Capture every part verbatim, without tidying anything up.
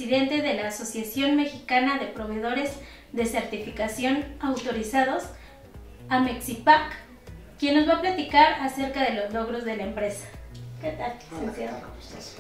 presidente de la Asociación Mexicana de Proveedores de Certificación Autorizados, Amexipac, quien nos va a platicar acerca de los logros de la empresa. ¿Qué tal, licenciado? ¿Cómo estás?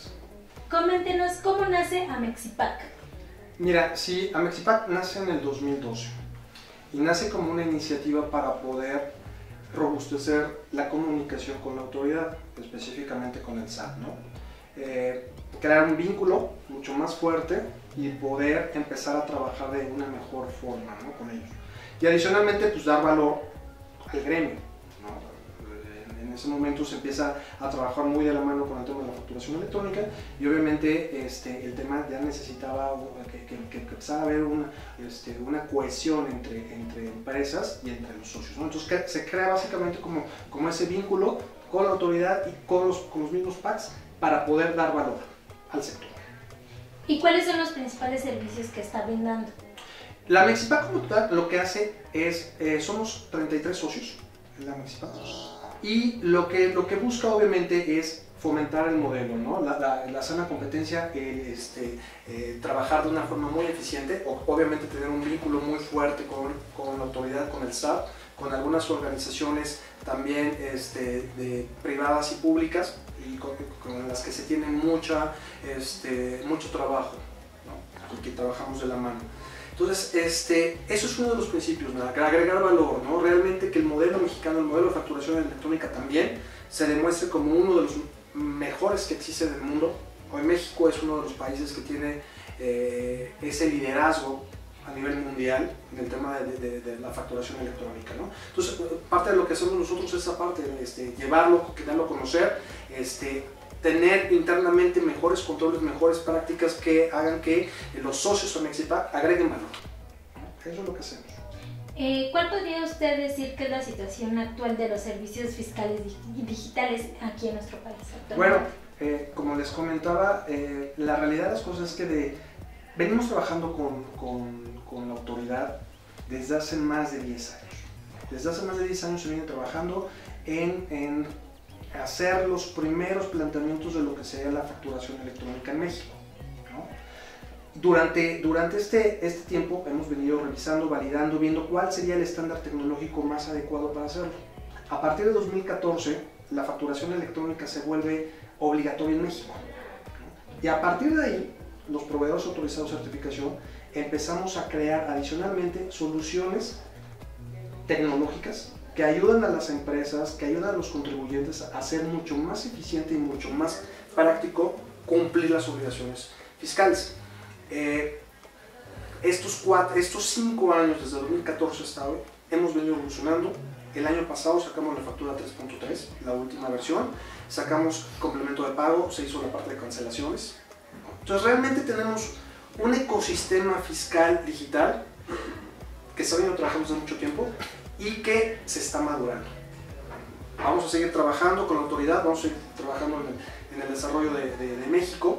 Coméntenos cómo nace Amexipac. Mira, sí, Amexipac nace en el dos mil doce y nace como una iniciativa para poder robustecer la comunicación con la autoridad, específicamente con el S A T, ¿no? Eh, crear un vínculo mucho más fuerte y poder empezar a trabajar de una mejor forma, ¿no?, con ellos. Y adicionalmente, pues dar valor al gremio, ¿no? En ese momento se empieza a trabajar muy de la mano con el tema de la facturación electrónica y obviamente este, el tema ya necesitaba que, que, que empezara a haber una, este, una cohesión entre, entre empresas y entre los socios, ¿no? Entonces se crea básicamente como, como ese vínculo con la autoridad y con los, con los mismos packs para poder dar valor al sector. ¿Y cuáles son los principales servicios que está brindando? La Amexipac como tal lo que hace es, eh, somos treinta y tres socios en la Amexipac. Y lo que, lo que busca obviamente es fomentar el modelo, ¿no? la, la, la sana competencia, el, este, eh, trabajar de una forma muy eficiente, o, obviamente tener un vínculo muy fuerte con, con la autoridad, con el S A T, con algunas organizaciones también este, de, privadas y públicas, y con, con las que se tiene mucha, este, mucho trabajo, ¿no?, y que trabajamos de la mano. Entonces, este, eso es uno de los principios, ¿no?, agregar valor, ¿no? Realmente que el modelo mexicano, el modelo de facturación electrónica también se demuestre como uno de los mejores que existe en el mundo. Hoy México es uno de los países que tiene eh, ese liderazgo a nivel mundial en el tema de, de, de la facturación electrónica, ¿no? Entonces, parte de lo que hacemos nosotros es esa parte, este, llevarlo, que darlo a conocer, este, tener internamente mejores controles, mejores prácticas que hagan que los socios de Amexipac agreguen valor. Eso es lo que hacemos. Eh, ¿Cuál podría usted decir que es la situación actual de los servicios fiscales digitales aquí en nuestro país actualmente? Bueno, eh, como les comentaba, eh, la realidad de las cosas es que de, venimos trabajando con, con, con la autoridad desde hace más de diez años. Desde hace más de diez años se viene trabajando en, en hacer los primeros planteamientos de lo que sería la facturación electrónica en México, ¿no? Durante, durante este, este tiempo hemos venido revisando, validando, viendo cuál sería el estándar tecnológico más adecuado para hacerlo. A partir de dos mil catorce, la facturación electrónica se vuelve obligatoria en México, ¿no? Y a partir de ahí, los proveedores autorizados de certificación empezamos a crear adicionalmente soluciones tecnológicas que ayudan a las empresas, que ayudan a los contribuyentes a hacer mucho más eficiente y mucho más práctico cumplir las obligaciones fiscales. Eh, estos, cuatro, estos cinco años, desde dos mil catorce hasta hoy, hemos venido evolucionando. El año pasado sacamos la factura tres punto tres, la última versión, sacamos complemento de pago, se hizo la parte de cancelaciones. Entonces realmente tenemos un ecosistema fiscal digital que se ha venido trabajando desde mucho tiempo y que se está madurando. Vamos a seguir trabajando con la autoridad, vamos a seguir trabajando en el, en el desarrollo de, de, de México,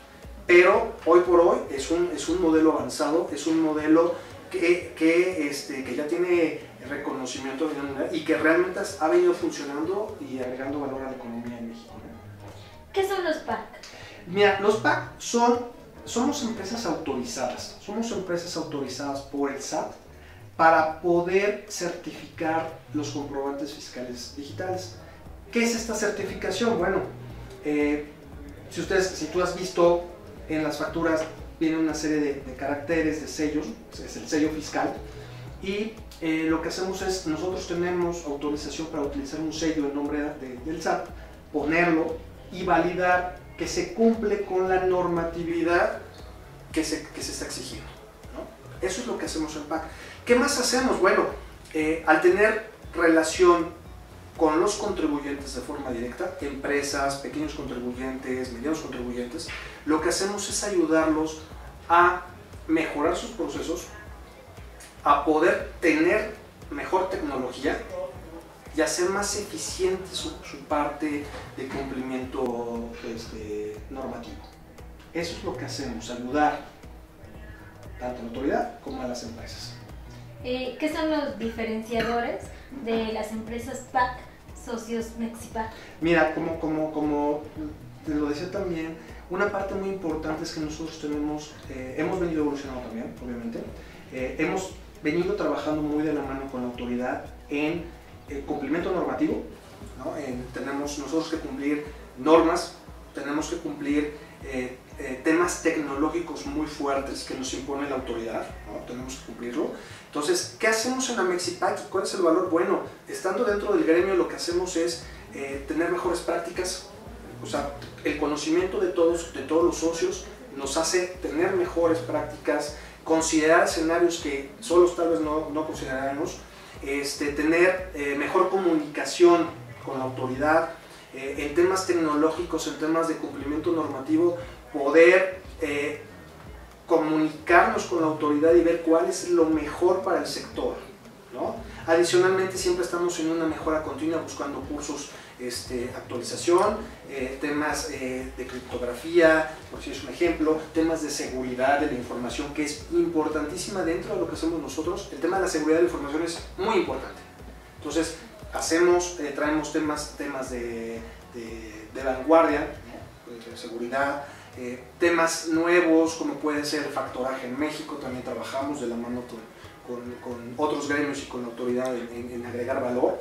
pero hoy por hoy es un, es un modelo avanzado, es un modelo que, que, este, que ya tiene reconocimiento de mundial y que realmente ha venido funcionando y agregando valor a la economía en México, ¿no? ¿Qué son los P A C? Mira, los P A C son, somos empresas autorizadas, somos empresas autorizadas por el S A T para poder certificar los comprobantes fiscales digitales. ¿Qué es esta certificación? Bueno, eh, si, ustedes, si tú has visto en las facturas, viene una serie de, de caracteres, de sellos, es el sello fiscal, y eh, lo que hacemos es, nosotros tenemos autorización para utilizar un sello en nombre de, del S A T, ponerlo y validar que se cumple con la normatividad que se, que se está exigiendo, ¿no? Eso es lo que hacemos en P A C. ¿Qué más hacemos? Bueno, eh, al tener relación con los contribuyentes de forma directa, empresas, pequeños contribuyentes, medianos contribuyentes, lo que hacemos es ayudarlos a mejorar sus procesos, a poder tener mejor tecnología y hacer más eficiente su, su parte de cumplimiento este, normativo. Eso es lo que hacemos, ayudar tanto a la autoridad como a las empresas. Eh, ¿Qué son los diferenciadores de las empresas P A C, socios Amexipac? Mira, como, como, como te lo decía también, Una parte muy importante es que nosotros tenemos, eh, hemos venido evolucionando también, obviamente, eh, hemos venido trabajando muy de la mano con la autoridad en el cumplimiento normativo, ¿no? En, tenemos nosotros que cumplir normas, tenemos que cumplir eh, eh, temas tecnológicos muy fuertes que nos impone la autoridad, ¿no? Tenemos que cumplirlo. Entonces, ¿qué hacemos en Amexipac? ¿Cuál es el valor? Bueno, estando dentro del gremio lo que hacemos es eh, tener mejores prácticas, o sea, el conocimiento de todos, de todos los socios nos hace tener mejores prácticas, considerar escenarios que solos tal vez no, no consideráramos, este, tener eh, mejor comunicación con la autoridad, eh, en temas tecnológicos, en temas de cumplimiento normativo, poder eh, comunicarnos con la autoridad y ver cuál es lo mejor para el sector, ¿no? Adicionalmente, siempre estamos en una mejora continua buscando cursos, este, actualización, eh, temas eh, de criptografía, por si es un ejemplo, temas de seguridad de la información, que es importantísima dentro de lo que hacemos nosotros. El tema de la seguridad de la información es muy importante. Entonces, hacemos, eh, traemos temas, temas de, de, de vanguardia, ¿no? De seguridad, eh, temas nuevos como puede ser factoraje en México, también trabajamos de la mano con, con, con otros gremios y con la autoridad en, en, en agregar valor,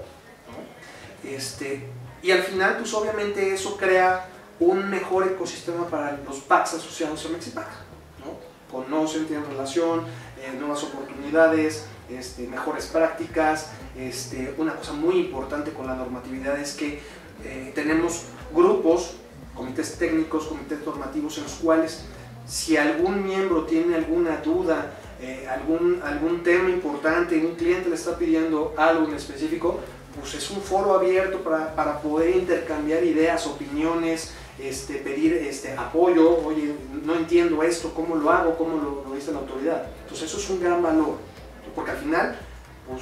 ¿no? Este, y al final, pues obviamente eso crea un mejor ecosistema para los P A Cs asociados a Amexipac, ¿no? Conocen, tienen relación, eh, nuevas oportunidades, este, mejores prácticas. Este, una cosa muy importante con la normatividad es que eh, tenemos grupos, comités técnicos, comités normativos, en los cuales si algún miembro tiene alguna duda, eh, algún, algún tema importante, un cliente le está pidiendo algo en específico, pues es un foro abierto para, para poder intercambiar ideas, opiniones, este, pedir este, apoyo. Oye, no entiendo esto, ¿cómo lo hago? ¿Cómo lo, lo dice la autoridad? Entonces eso es un gran valor, porque al final, pues,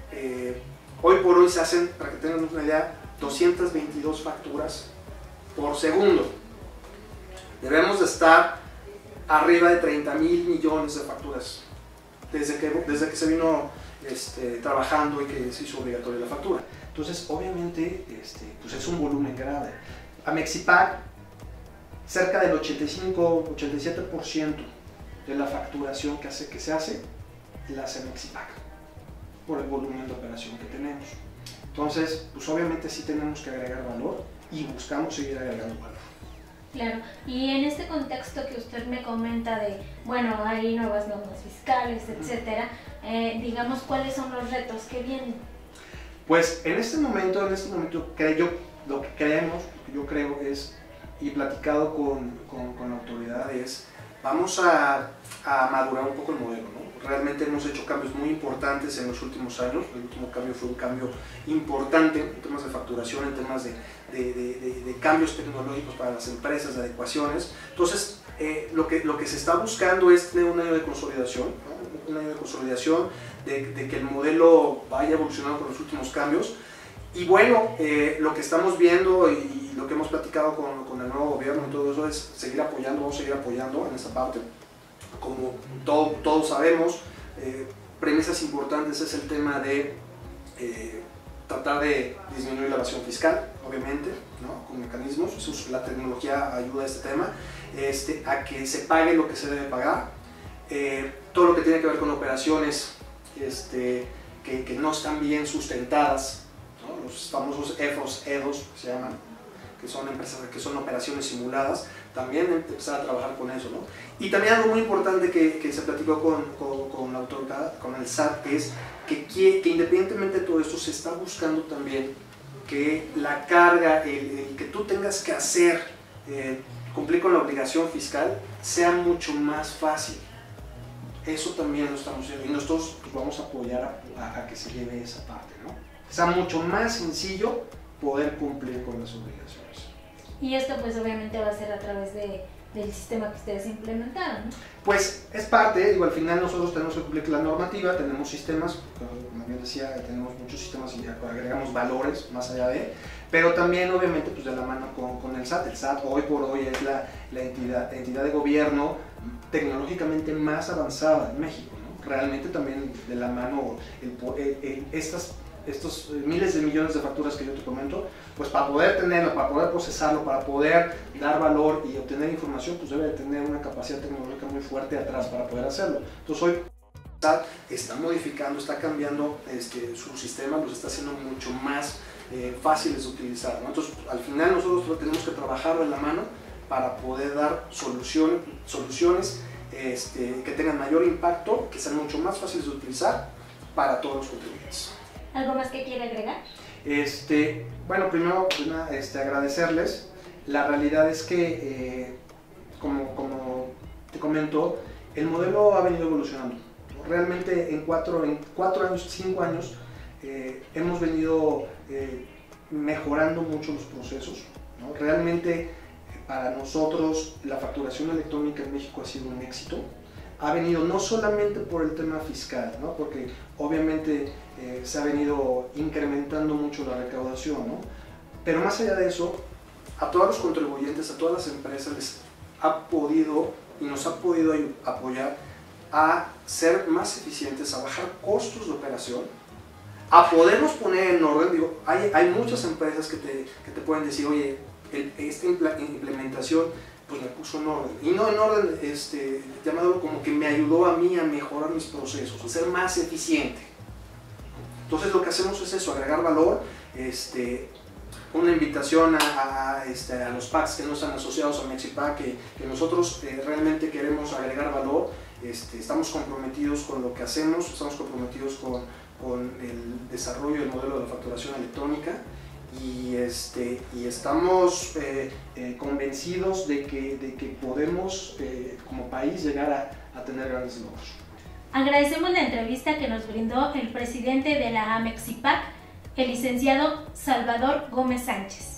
eh, hoy por hoy se hacen, para que tengan una idea, doscientas veintidós facturas por segundo. Debemos de estar arriba de treinta mil millones de facturas desde que, desde que se vino este, trabajando y que se hizo obligatoria la factura. Entonces, obviamente, este, pues es un volumen grave. Amexipac, cerca del ochenta y cinco, ochenta y siete por ciento de la facturación que, hace, que se hace, la hace Amexipac, por el volumen de operación que tenemos. Entonces, pues obviamente sí tenemos que agregar valor y buscamos seguir agregando valor. Claro, y en este contexto que usted me comenta de, bueno, hay nuevas normas fiscales, etcétera, eh, digamos, ¿cuáles son los retos que vienen? Pues en este momento, en este momento creo, lo que creemos, lo que yo creo es, y platicado con, con, con la autoridad es, vamos a, a madurar un poco el modelo, ¿no? Realmente hemos hecho cambios muy importantes en los últimos años. El último cambio fue un cambio importante en temas de facturación, en temas de, de, de, de, de cambios tecnológicos para las empresas, de adecuaciones. Entonces, eh, lo, que, lo que se está buscando es tener un año de consolidación, ¿no? Un año de consolidación, de, de que el modelo vaya evolucionando con los últimos cambios. Y bueno, eh, lo que estamos viendo y, y lo que hemos platicado con, con el nuevo gobierno y todo eso es seguir apoyando, vamos a seguir apoyando en esa parte. Como todo, todos sabemos, eh, premisas importantes es el tema de eh, tratar de disminuir la evasión fiscal, obviamente, ¿no? Con mecanismos. Eso, la tecnología ayuda a este tema, este, a que se pague lo que se debe pagar. Eh, todo lo que tiene que ver con operaciones este, que, que no están bien sustentadas, ¿no? Los famosos E F O S, E D O S, que se llaman, que son empresas que son operaciones simuladas, también empezar a trabajar con eso, ¿no? Y también algo muy importante que, que se platicó con, con, con la autoridad, con el S A T, es que, que, que independientemente de todo esto se está buscando también que la carga, el, el que tú tengas que hacer, eh, cumplir con la obligación fiscal, sea mucho más fácil. Eso también lo estamos haciendo y nosotros pues, vamos a apoyar a, a, a que se lleve esa parte, ¿no? Sea mucho más sencillo poder cumplir con las obligaciones. Y esto pues obviamente va a ser a través de, del sistema que ustedes implementaron, ¿no? Pues es parte, digo, al final nosotros tenemos que cumplir la normativa, tenemos sistemas, como bien decía, tenemos muchos sistemas y agregamos valores más allá de, pero también obviamente pues de la mano con, con el S A T. El S A T hoy por hoy es la, la entidad, entidad de gobierno tecnológicamente más avanzada en México, ¿no? Realmente también de la mano, el, el, el, estas estos miles de millones de facturas que yo te comento, pues para poder tenerlo, para poder procesarlo, para poder dar valor y obtener información, pues debe de tener una capacidad tecnológica muy fuerte atrás para poder hacerlo. Entonces hoy está modificando, está cambiando este, su sistema, los está haciendo mucho más eh, fáciles de utilizar, ¿no? Entonces al final nosotros tenemos que trabajar de la mano para poder dar solución, soluciones este, que tengan mayor impacto, que sean mucho más fáciles de utilizar para todos los contribuyentes. ¿Algo más que quiere agregar? Este, bueno, primero este, agradecerles. La realidad es que, eh, como, como te comento, el modelo ha venido evolucionando. Realmente en cuatro, en cuatro años, cinco años, eh, hemos venido eh, mejorando mucho los procesos, ¿no? Realmente para nosotros la facturación electrónica en México ha sido un éxito. Ha venido no solamente por el tema fiscal, ¿no? Porque obviamente eh, se ha venido incrementando mucho la recaudación, ¿no? Pero más allá de eso, a todos los contribuyentes, a todas las empresas les ha podido y nos ha podido apoyar a ser más eficientes, a bajar costos de operación, a podernos poner en orden. Digo, hay, hay muchas empresas que te, que te pueden decir, oye, el, esta implementación pues me puso en orden, y no en orden este, llamado como que me ayudó a mí a mejorar mis procesos, a ser más eficiente. Entonces lo que hacemos es eso, agregar valor, este, una invitación a, a, este, a los packs que no están asociados a Mexipack, que, que nosotros eh, realmente queremos agregar valor, este, estamos comprometidos con lo que hacemos, estamos comprometidos con, con el desarrollo del modelo de la facturación electrónica, y, este, y estamos eh, eh, convencidos de que, de que podemos eh, como país llegar a, a tener grandes logros. Agradecemos la entrevista que nos brindó el presidente de la Amexipack, el licenciado Salvador Gómez Sánchez.